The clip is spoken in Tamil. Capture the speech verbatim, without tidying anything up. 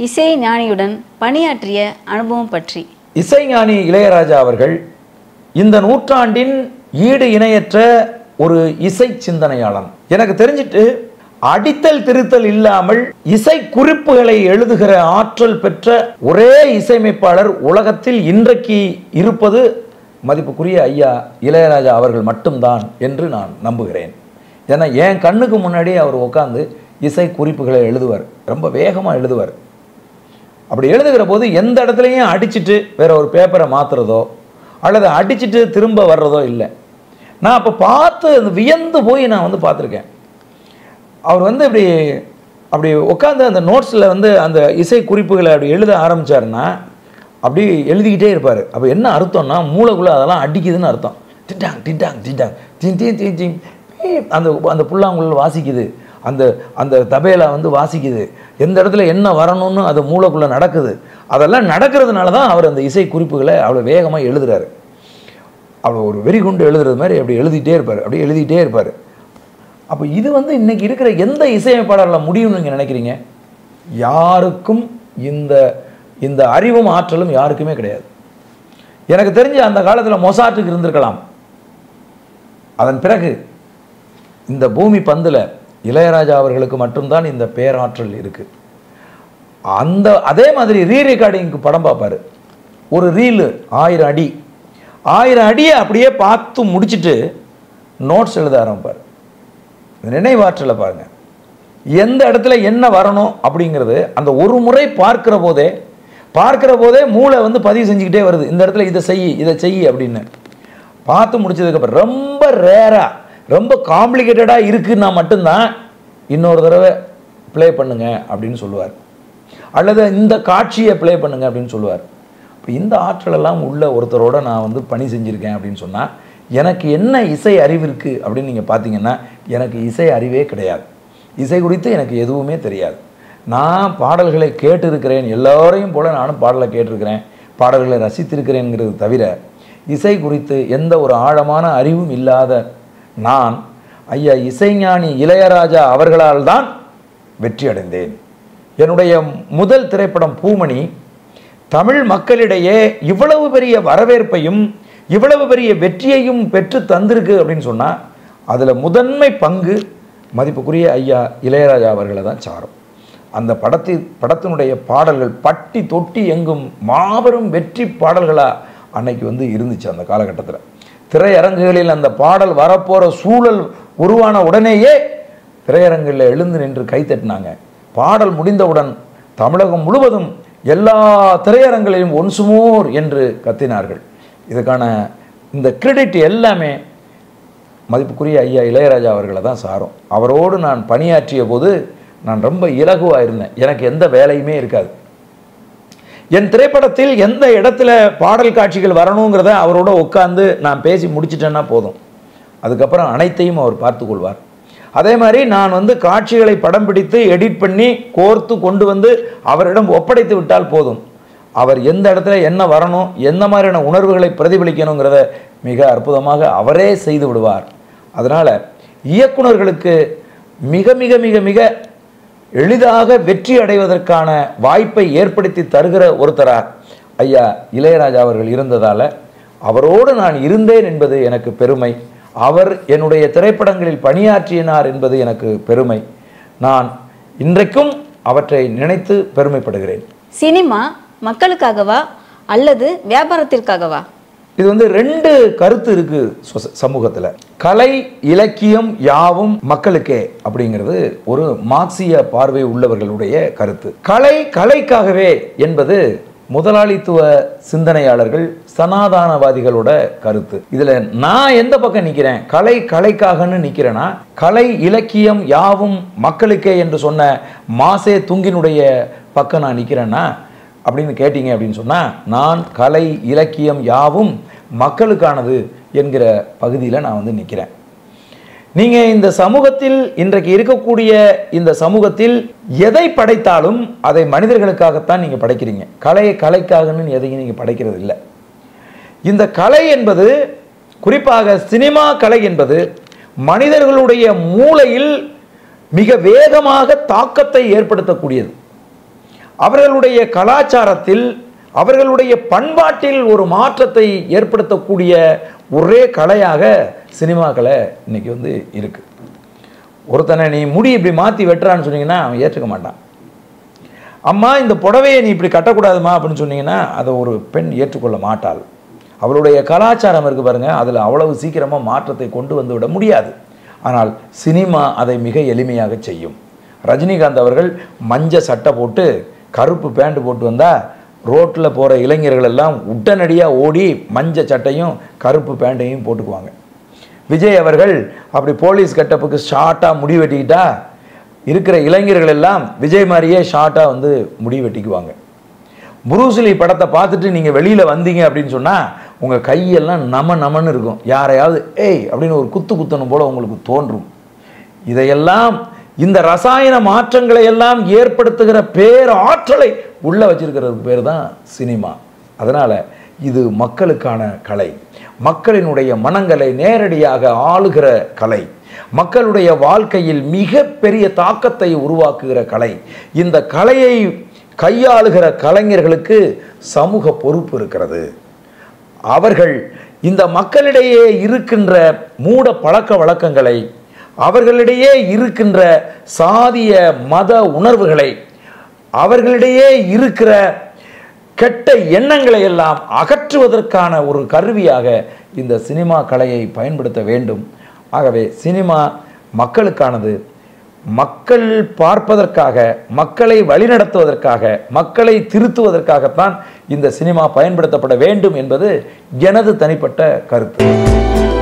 இசை ஞானியுடன் பணியாற்றிய அனுபவம் பற்றி. இசைஞானி இளையராஜா அவர்கள் இந்த நூற்றாண்டின் ஈடு இணையற்ற ஒரு இசை சிந்தனையாளன். எனக்கு தெரிஞ்சிட்டு அடித்தல் திருத்தல் இல்லாமல் இசை குறிப்புகளை எழுதுகிற ஆற்றல் பெற்ற ஒரே இசையமைப்பாளர் உலகத்தில் இன்றைக்கு இருப்பது மதிப்புக்குரிய ஐயா இளையராஜா அவர்கள் மட்டும்தான் என்று நான் நம்புகிறேன். ஏன்னா என் கண்ணுக்கு முன்னாடி அவர் உட்காந்து இசை குறிப்புகளை எழுதுவார், ரொம்ப வேகமாக எழுதுவார். அப்படி எழுதுகிற போது எந்த இடத்துலையும் அடிச்சுட்டு வேற ஒரு பேப்பரை மாற்றுறதோ அல்லது அடிச்சுட்டு திரும்ப வர்றதோ இல்லை. நான் அப்போ பார்த்து அந்த வியந்து போய் நான் வந்து பார்த்துருக்கேன். அவர் வந்து இப்படி அப்படி உட்காந்து அந்த நோட்ஸில் வந்து அந்த இசை குறிப்புகளை அப்படி எழுத ஆரம்பித்தாருன்னா அப்படி எழுதிக்கிட்டே இருப்பார். அப்போ என்ன அர்த்தம்னா மூளைக்குள்ளே அதெல்லாம் அடிக்குதுன்னு அர்த்தம். டிட்டாங் டிட்டாங் டிட்டாங் தீன் தீன் தீன் தீன் அந்த அந்த புல்லாங்குழல் வாசிக்குது, அந்த அந்த தபேலா வந்து வாசிக்குது, எந்த இடத்துல என்ன வரணும்னு அது மூளைக்குள்ளே நடக்குது. அதெல்லாம் நடக்கிறதுனால தான் அவர் அந்த இசை குறிப்புகளை அவ்வளோ வேகமாக எழுதுறாரு. அவ்வளோ ஒரு வெறி கொண்டு எழுதுறது மாதிரி அப்படி எழுதிட்டே இருப்பார், அப்படி எழுதிட்டே இருப்பார். அப்போ இது வந்து இன்றைக்கி இருக்கிற எந்த இசையமைப்பாளரில் முடியும்னு நீங்கள் நினைக்கிறீங்க? யாருக்கும் இந்த இந்த அறிவும் ஆற்றலும் யாருக்குமே கிடையாது. எனக்கு தெரிஞ்சு அந்த காலத்தில் மொசாட்டுக்கு இருந்திருக்கலாம். அதன் பிறகு இந்த பூமி பந்தில் இளையராஜா அவர்களுக்கு மட்டும்தான் இந்த பேராற்றல் இருக்குது. அந்த அதே மாதிரி ரீ ரெக்கார்டிங்க்கு படம் பார்ப்பார். ஒரு ரீலு ஆயிரம் அடி ஆயிரம் அடியை அப்படியே பார்த்து முடிச்சுட்டு நோட்ஸ் எழுத ஆரம்பிப்பார். நினைவாற்றலை பாருங்கள், எந்த இடத்துல என்ன வரணும் அப்படிங்கிறது அந்த ஒரு முறை பார்க்கிற போதே பார்க்கிற போதே மூளை வந்து பதிவு செஞ்சுக்கிட்டே வருது. இந்த இடத்துல இதை செய் இதை செய் அப்படின்னு பார்த்து முடிச்சதுக்கப்புறம் ரொம்ப ரேராக ரொம்ப காம்ப்ளிகேட்டடாக இருக்குன்னா மட்டும்தான் இன்னொரு தடவை ப்ளே பண்ணுங்க அப்படின்னு சொல்லுவார், அல்லது இந்த காட்சியை ப்ளே பண்ணுங்க அப்படின்னு சொல்லுவார். இப்போ இந்த ஆற்றலெல்லாம் உள்ள ஒருத்தரோட நான் வந்து பணி செஞ்சுருக்கேன் அப்படின்னு சொன்னால் எனக்கு என்ன இசை அறிவு இருக்குது அப்படின்னு நீங்கள் பார்த்தீங்கன்னா எனக்கு இசை அறிவே கிடையாது. இசை குறித்து எனக்கு எதுவுமே தெரியாது. நான் பாடல்களை கேட்டிருக்கிறேன், எல்லோரையும் போல நானும் பாடலை கேட்டிருக்கிறேன், பாடல்களை ரசித்திருக்கிறேங்கிறது தவிர இசை குறித்து எந்த ஒரு ஆழமான அறிவும் இல்லாத நான் ஐயா இசைஞானி இளையராஜா அவர்களால் தான் வெற்றி அடைந்தேன். என்னுடைய முதல் திரைப்படம் பூமணி தமிழ் மக்களிடையே இவ்வளவு பெரிய வரவேற்பையும் இவ்வளவு பெரிய வெற்றியையும் பெற்று தந்திருக்கு அப்படின்னு சொன்னால் அதில் முதன்மை பங்கு மதிப்புக்குரிய ஐயா இளையராஜா அவர்களை தான் சாரும். அந்த படத்தி படத்தினுடைய பாடல்கள் பட்டி தொட்டி எங்கும் மாபெரும் வெற்றி பாடல்களாக அன்னைக்கு வந்து இருந்துச்சு. அந்த காலகட்டத்தில் திரையரங்குகளில் அந்த பாடல் வரப்போகிற சூழல் உருவான உடனேயே திரையரங்கில் எழுந்து நின்று கைத்தட்டினாங்க. பாடல் முடிந்தவுடன் தமிழகம் முழுவதும் எல்லா திரையரங்குகளிலும் ஒன்ஸ் மோர் என்று கத்தினார்கள். இதுக்கான இந்த கிரெடிட் எல்லாமே மதிப்புக்குரிய ஐயா இளையராஜா அவர்களை தான் சாரும். அவரோடு நான் பணியாற்றிய போது நான் ரொம்ப இலகுவாக இருந்தேன். எனக்கு எந்த வேலையுமே இருக்காது. என் திரைப்படத்தில் எந்த இடத்துல பாடல் காட்சிகள் வரணுங்கிறத அவரோட உட்காந்து நான் பேசி முடிச்சிட்டேன்னா போதும். அதுக்கப்புறம் அனைத்தையும் அவர் பார்த்து கொள்வார். அதே மாதிரி நான் வந்து காட்சிகளை படம் பிடித்து எடிட் பண்ணி கோர்த்து கொண்டு வந்து அவரிடம் ஒப்படைத்து விட்டால் போதும். அவர் எந்த இடத்துல என்ன வரணும், எந்த மாதிரியான உணர்வுகளை பிரதிபலிக்கணுங்கிறத மிக அற்புதமாக அவரே செய்து விடுவார். அதனால் இயக்குநர்களுக்கு மிக மிக மிக மிக எளிதாக வெற்றி அடைவதற்கான வாய்ப்பை ஏற்படுத்தி தருகிற ஒருத்தராக ஐயா இளையராஜா அவர்கள் இருந்ததால் அவரோடு நான் இருந்தேன் என்பது எனக்கு பெருமை. அவர் என்னுடைய திரைப்படங்களில் பணியாற்றினார் என்பது எனக்கு பெருமை. நான் இன்றைக்கும் அவற்றை நினைத்து பெருமைப்படுகிறேன். சினிமா மக்களுக்காகவா அல்லது வியாபாரத்திற்காகவா? இது வந்து ரெண்டு கருத்து இருக்கு சமூகத்தில். கலை இலக்கியம் யாவும் மக்களுக்கே அப்படிங்கிறது ஒரு மார்க்சிய பார்வை உள்ளவர்களுடைய கருத்து. கலை கலைக்காகவே என்பது முதலாளித்துவ சிந்தனையாளர்கள் சனாதானவாதிகளோட கருத்து. இதுல நான் எந்த பக்கம் நிற்கிறேன்? கலை கலைக்காகன்னு நிற்கிறேன்னா கலை இலக்கியம் யாவும் மக்களுக்கே என்று சொன்ன மாசே துங்கினுடைய பக்கம் நான் நிற்கிறேன்னா அப்படின்னு கேட்டீங்க அப்படின்னு சொன்னால் நான் கலை இலக்கியம் யாவும் மக்களுக்கானது என்கிற பகுதியில் நான் வந்து நிற்கிறேன். நீங்கள் இந்த சமூகத்தில் இன்றைக்கு இருக்கக்கூடிய இந்த சமூகத்தில் எதை படைத்தாலும் அதை மனிதர்களுக்காகத்தான் நீங்கள் படைக்கிறீங்க. கலையை கலைக்காகன்னு எதையும் நீங்கள் படைக்கிறது இல்லை. இந்த கலை என்பது குறிப்பாக சினிமா கலை என்பது மனிதர்களுடைய மூளையில் மிக வேகமாக தாக்கத்தை ஏற்படுத்தக்கூடியது. அவர்களுடைய கலாச்சாரத்தில், அவர்களுடைய பண்பாட்டில் ஒரு மாற்றத்தை ஏற்படுத்தக்கூடிய ஒரே கலையாக சினிமா கலை இன்னைக்கு வந்து இருக்கு. ஒருத்தனை நீ முடி இப்படி மாற்றி வெட்டுறான்னு சொன்னீங்கன்னா அவன் ஏற்றுக்க மாட்டான். அம்மா இந்த புடவையை நீ இப்படி கட்டக்கூடாதுமா அப்படின்னு சொன்னீங்கன்னா அதை ஒரு பெண் ஏற்றுக்கொள்ள மாட்டாள். அவளுடைய கலாச்சாரம் இருக்குது பாருங்க, அதில் அவ்வளவு சீக்கிரமாக மாற்றத்தை கொண்டு வந்து விட முடியாது. ஆனால் சினிமா அதை மிக எளிமையாக செய்யும். ரஜினிகாந்த் அவர்கள் மஞ்ச சட்டை போட்டு கருப்பு பேண்ட் போட்டு வந்தால் ரோட்டில் போகிற இளைஞர்கள் எல்லாம் உடனடியாக ஓடி மஞ்ச சட்டையும் கருப்பு பேண்ட்டையும் போட்டுக்குவாங்க. விஜய் அவர்கள் அப்படி போலீஸ் கட்டப்புக்கு ஷார்ட்டாக முடி வெட்டிக்கிட்டா இருக்கிற இளைஞர்கள் எல்லாம் விஜய் மாதிரியே ஷார்ட்டாக வந்து முடி வெட்டிக்குவாங்க. புரூஸ்லி படத்தை பார்த்துட்டு நீங்கள் வெளியில் வந்தீங்க அப்படின்னு சொன்னால் உங்கள் கையெல்லாம் நம நமன்னு இருக்கும். யாரையாவது ஏய் அப்படின்னு ஒரு குத்து குத்தணும் போல் உங்களுக்கு தோன்றும். இதையெல்லாம் இந்த ரசாயன மாற்றங்களை எல்லாம் ஏற்படுத்துகிற பேர் ஆற்றலை உள்ள வச்சிருக்கிறதுக்கு பேர் தான் சினிமா. அதனால் இது மக்களுக்கான கலை, மக்களினுடைய மனங்களை நேரடியாக ஆளுகிற கலை, மக்களுடைய வாழ்க்கையில் மிக பெரிய தாக்கத்தை உருவாக்குகிற கலை. இந்த கலையை கையாளுகிற கலைஞர்களுக்கு சமூக பொறுப்பு இருக்கிறது. அவர்கள் இந்த மக்களிடையே இருக்கின்ற மூட பழக்க வழக்கங்களை, அவர்களிடையே இருக்கின்ற சாதிய மத உணர்வுகளை, அவர்களிடையே இருக்கிற கெட்ட எண்ணங்களை எல்லாம் அகற்றுவதற்கான ஒரு கருவியாக இந்த சினிமா கலையை பயன்படுத்த வேண்டும். ஆகவே சினிமா மக்களுக்கானது. மக்கள் பார்ப்பதற்காக, மக்களை வழிநடத்துவதற்காக, மக்களை திருத்துவதற்காகத்தான் இந்த சினிமா பயன்படுத்தப்பட வேண்டும் என்பது எனது தனிப்பட்ட கருத்து.